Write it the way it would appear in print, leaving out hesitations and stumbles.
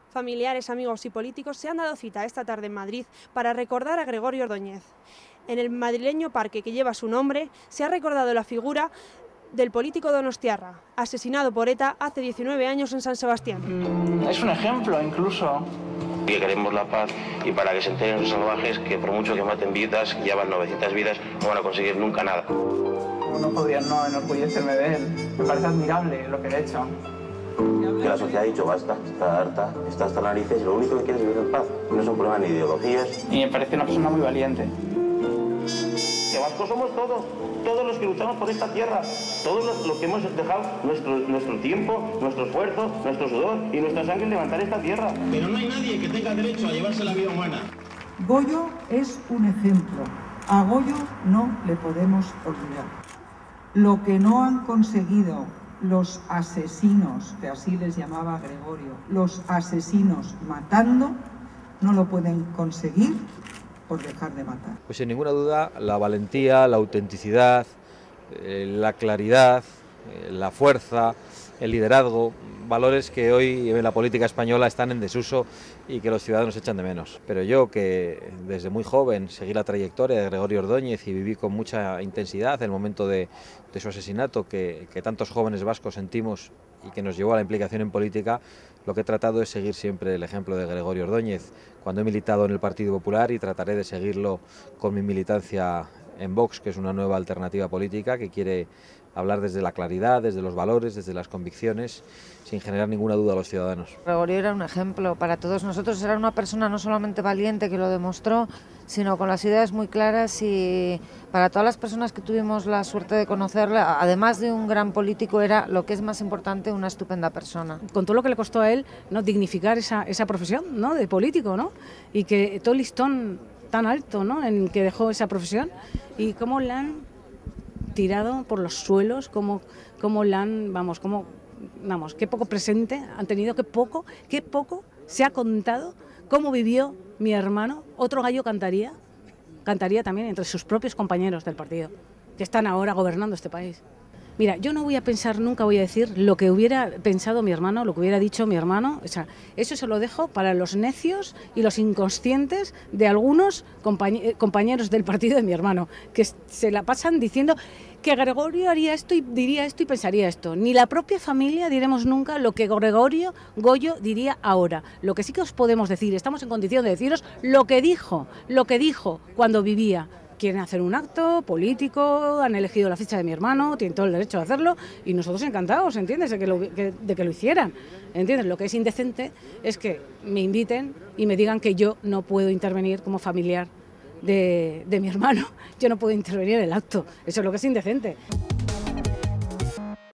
Familiares, amigos y políticos se han dado cita esta tarde en Madrid para recordar a Gregorio Ordóñez. En el madrileño parque que lleva su nombre se ha recordado la figura del político donostiarra, asesinado por ETA hace 19 años en San Sebastián. Es un ejemplo incluso. Que queremos la paz y para que se enteren los salvajes que por mucho que maten vidas, llevan 900 vidas, no van a conseguir nunca nada. No podría no enorgullecerme de él. Me parece admirable lo que ha hecho. Que la sociedad ha dicho basta, está harta, está hasta las narices y lo único que quiere es vivir en paz. No es un problema ni de ideologías. Y me parece una persona muy valiente. Que vascos somos todos los que luchamos por esta tierra, todos los que hemos dejado nuestro tiempo, nuestro esfuerzo, nuestro sudor y nuestra sangre en levantar esta tierra. Pero no hay nadie que tenga derecho a llevarse la vida humana. Goyo es un ejemplo. A Goyo no le podemos olvidar. Lo que no han conseguido los asesinos, que así les llamaba Gregorio, los asesinos matando, no lo pueden conseguir por dejar de matar. Pues sin ninguna duda la valentía, la autenticidad, la claridad, la fuerza, el liderazgo, valores que hoy en la política española están en desuso y que los ciudadanos echan de menos. Pero yo, que desde muy joven seguí la trayectoria de Gregorio Ordóñez y viví con mucha intensidad el momento de su asesinato que tantos jóvenes vascos sentimos y que nos llevó a la implicación en política, lo que he tratado es seguir siempre el ejemplo de Gregorio Ordóñez cuando he militado en el Partido Popular y trataré de seguirlo con mi militancia en Vox, que es una nueva alternativa política que quiere hablar desde la claridad, desde los valores, desde las convicciones, sin generar ninguna duda a los ciudadanos. Gregorio era un ejemplo para todos nosotros, era una persona no solamente valiente que lo demostró, sino con las ideas muy claras, y para todas las personas que tuvimos la suerte de conocerla, además de un gran político, era, lo que es más importante, una estupenda persona. Con todo lo que le costó a él, ¿no?, dignificar esa profesión, ¿no?, de político, ¿no?, y que todo el listón tan alto, ¿no?, en que dejó esa profesión, y cómo la han tirado por los suelos, cómo la han, qué poco presente han tenido, qué poco se ha contado cómo vivió mi hermano. Otro gallo cantaría también entre sus propios compañeros del partido, que están ahora gobernando este país. Mira, yo no voy a pensar, nunca voy a decir lo que hubiera pensado mi hermano, lo que hubiera dicho mi hermano. O sea, eso se lo dejo para los necios y los inconscientes de algunos compañeros del partido de mi hermano, que se la pasan diciendo que Gregorio haría esto y diría esto y pensaría esto. Ni la propia familia diremos nunca lo que Goyo diría ahora. Lo que sí que os podemos decir, estamos en condición de deciros lo que dijo cuando vivía. Quieren hacer un acto político, han elegido la ficha de mi hermano, tienen todo el derecho de hacerlo y nosotros encantados, ¿entiendes?, de que lo hicieran, ¿entiendes? Lo que es indecente es que me inviten y me digan que yo no puedo intervenir como familiar de mi hermano, yo no puedo intervenir en el acto, eso es lo que es indecente.